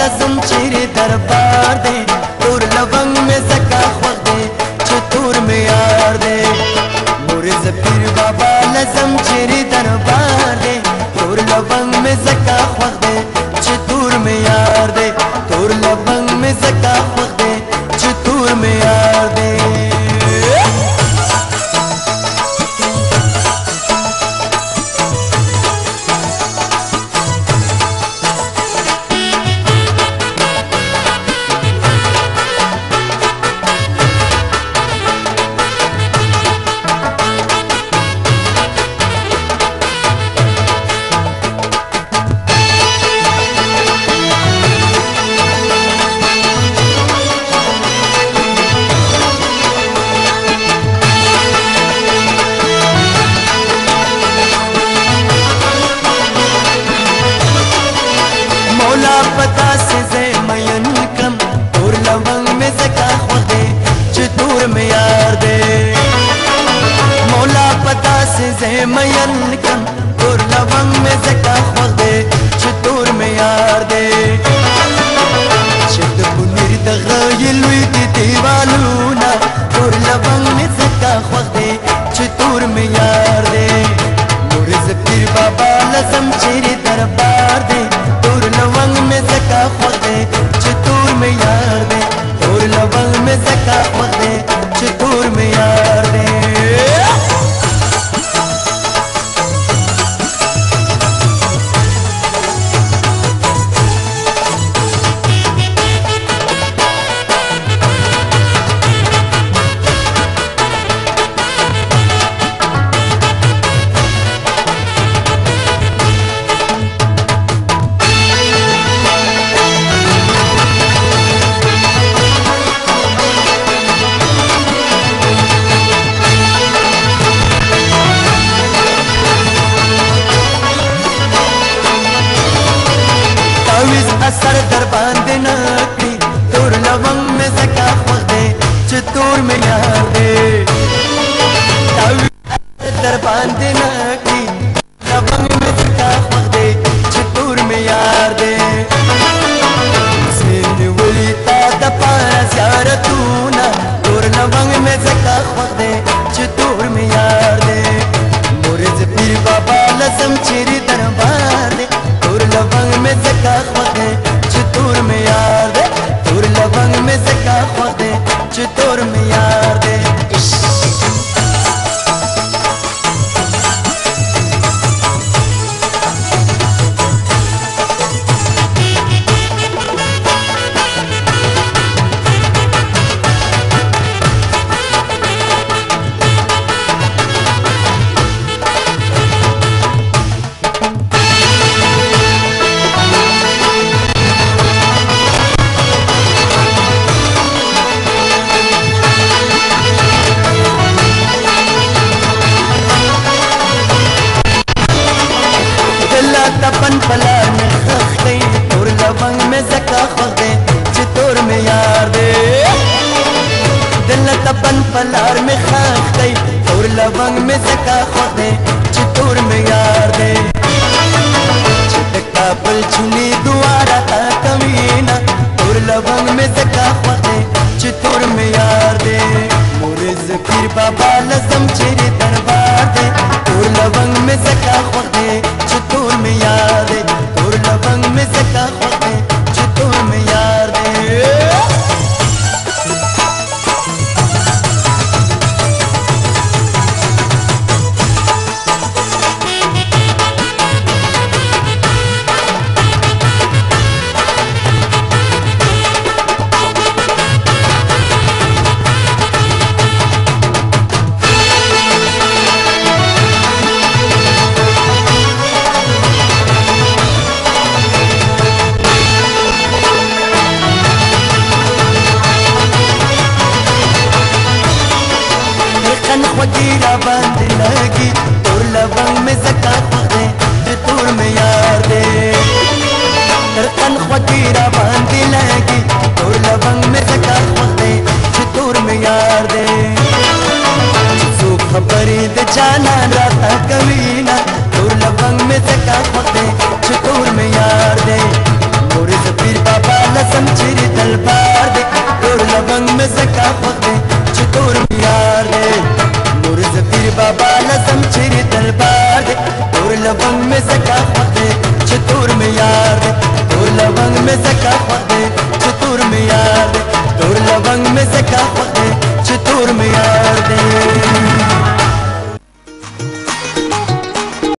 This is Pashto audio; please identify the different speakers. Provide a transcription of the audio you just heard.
Speaker 1: لازم چیرې دربار دی تور لونګ مې زکه خوښ دی چې تور مې یار دی مورز پیر بابا لازم چیرې دربار دی تور لونګ مې زکه خوښ دی چې تور مې یار دی تور لونګ مې زکه خوښ دی چې تور مې یار دی पता से जे मयन कम तोर लवंग में जका खुद दे चतूर में यार दे मौला पता से जे मयन कम तोर लवंग में जका खुद दे चतूर में यार दे शद पुनीर दगायल वी दीवालूना तोर लवंग में जका खुद दे चतूर में यार दे मुर्ज पीर बाबा लजम चेरे दरबार दे तोर लवंग में जका खुद दे चतूर में यार दे तोर लवंग में जका खुद दे चतूर में यार दे असर दर बांधे नाकड़ी तोर लवंग में जका खुद दे चतूर में यार दे दर बांधे नाकड़ी लवंग में जका खुद दे चतूर में यार दे सिंध वली ता दपारा ज़ियारतूना तोर लवंग में जका खुद दे चतूर में यार दे मुर्ज पीर बाबा लज़म चेरे दरबार दे तोर लवंग में जका खुद दे चतूर में यार दे तोर लवंग में जका खुद दे चतूर में यार दे तपन पलार में खख्ते तोर लवंग में जका खुद दे चतूर में यार दे दिल तपन पलार में खख्ते तोर लवंग में जका खुद दे चतूर में यार दे चिटका पल चुनी दुआरा ता कमीना तोर लवंग में जका खुद दे चतूर में यार दे मुर्ज पीर बाबा लज़म चेरे दरबार दे तोर लवंग में जका खुद दे चतूर में यार दे तोर लवंग में जका खुद दे चतूर में यार दे वगीरा बांध लगी तोर लवंग में जका खुद दे चतूर में यार दे दरकन वगीरा बांध लगी तोर लवंग में जका खुद दे चतूर में यार दे सो खबरी दे जाना राता कमीना तोर लवंग में जका खुद दे चतूर में यार दे मुर्ज पीर बाबा لسم چیرې دلبار دی تور لونګ مې ځکه خوښ دی چې تور مې یار دی نور زه پیر بابا لسم چیرې دلبار دی تور لونګ مې ځکه خوښ دی چې تور مې یار دی تور لونګ مې ځکه خوښ دی چې تور مې یار دی تور لونګ مې ځکه خوښ دی چې تور مې یار دی